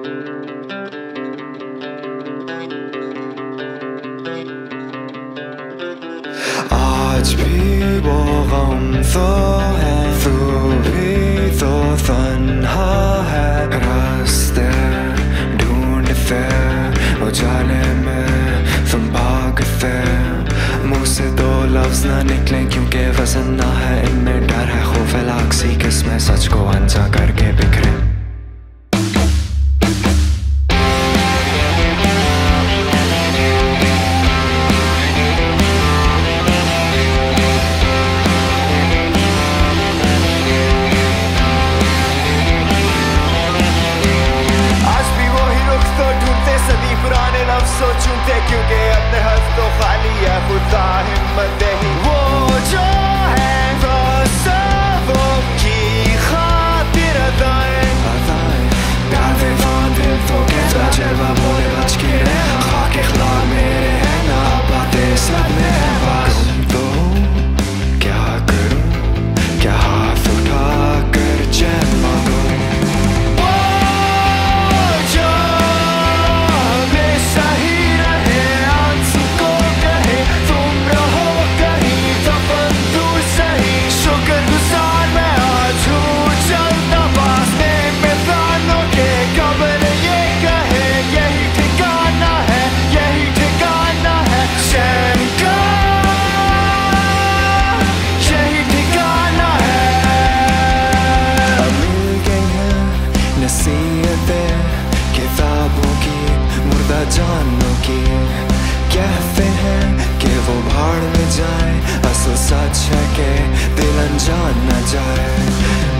आज भी वो गम तो है, तू भी तो तन्हा है। रास्ते ढूंढते उजाले में तुम भागते, मुंह से दो लफ्ज ना निकले क्योंकि वजन ना है इनमें। डर है खौफ है लाक्सी किसमें सच को अनजा करके बिखरे। सोचूंते क्योंकि अपने हद तो खाली है, खुदा हिम्मत दे ही वो जो है वो की खातिर अदाएं प्यार दे वादे तो कहता जलवा बोले बच के रहे। खाक इखलाक मेरे है ना बातें सब में है बात। तो क्या करूं, क्या हाथ उठा कर चैन मांगूं। किताबों की मुर्दा जानों की कहते हैं कि वो भाड़ में जाए, असल सच है कि दिल अनजान न जाए।